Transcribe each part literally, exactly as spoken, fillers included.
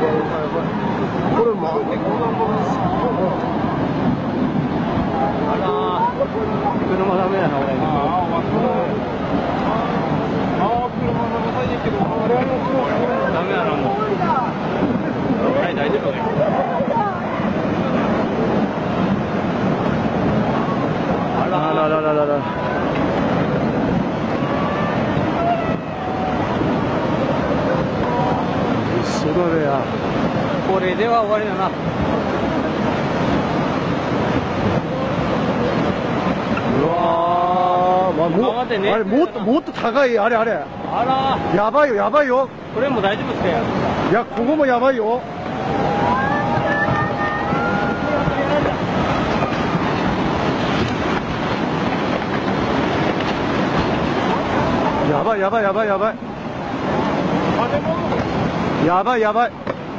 これも。 あら車ダメやな俺。ダメやなもう。はい、大丈夫だよ。あらららららら。 それや。 これでは終わりだな。 うわー、まあ、もう、 ね、 あれもっともっと高いあれあれ。 あら。 やばいよやばいよ。 これも大丈夫ですか。 いやここもやばいよ。やばいやばいやばいやばい。やばいやばい。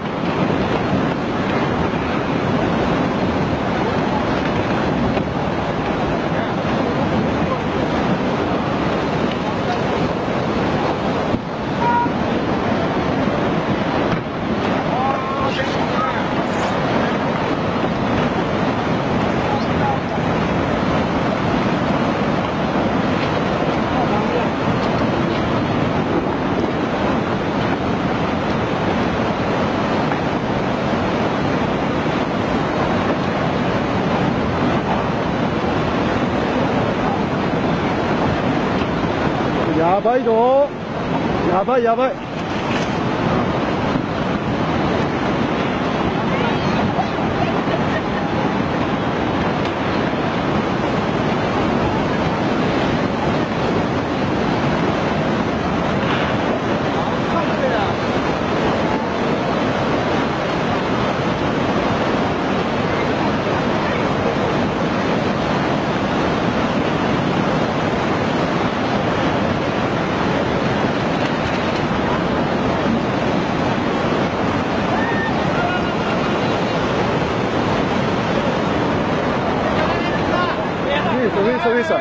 やばいぞ。やばいやばい。Visa, visa.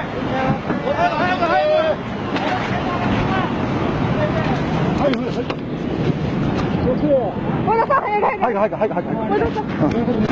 Hajga, hajga, hajga, hajga.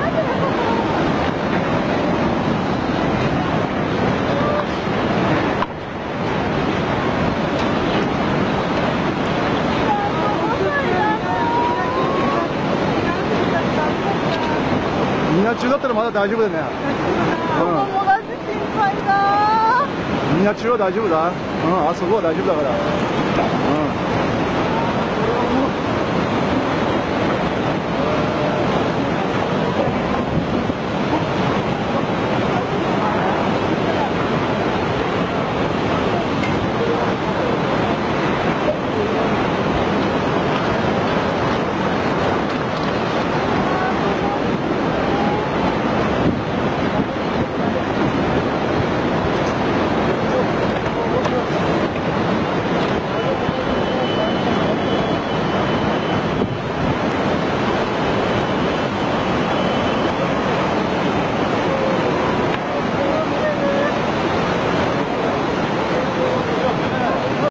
みんな中だったらまだ大丈夫だね。 友達心配だ。 みんな中は大丈夫だ。うん、あそこは大丈夫だから。